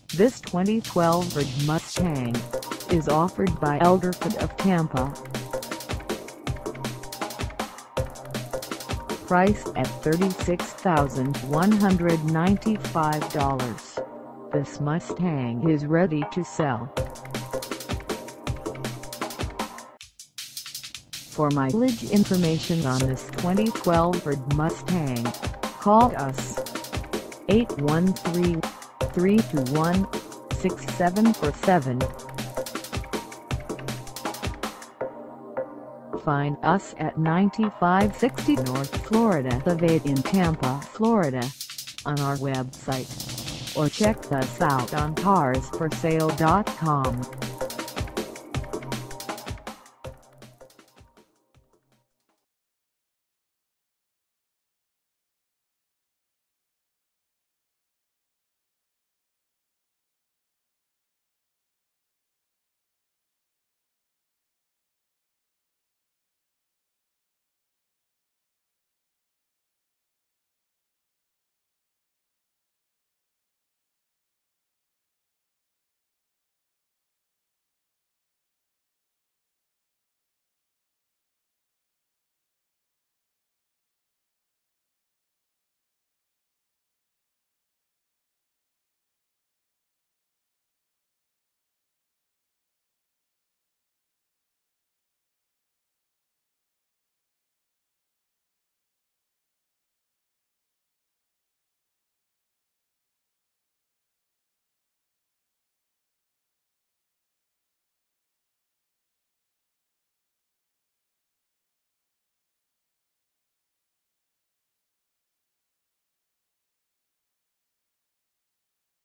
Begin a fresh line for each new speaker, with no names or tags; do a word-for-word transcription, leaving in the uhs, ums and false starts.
This twenty twelve Ford Mustang is offered by Electrochromic of Tampa. Priced at thirty-six thousand one hundred ninety-five dollars, this Mustang is ready to sell. For mileage information on this twenty twelve Ford Mustang, call us eight one three, three two one, six seven four seven. Find us at ninety-five sixty North Florida Ave in Tampa, Florida, on our website, or check us out on cars for sale dot com.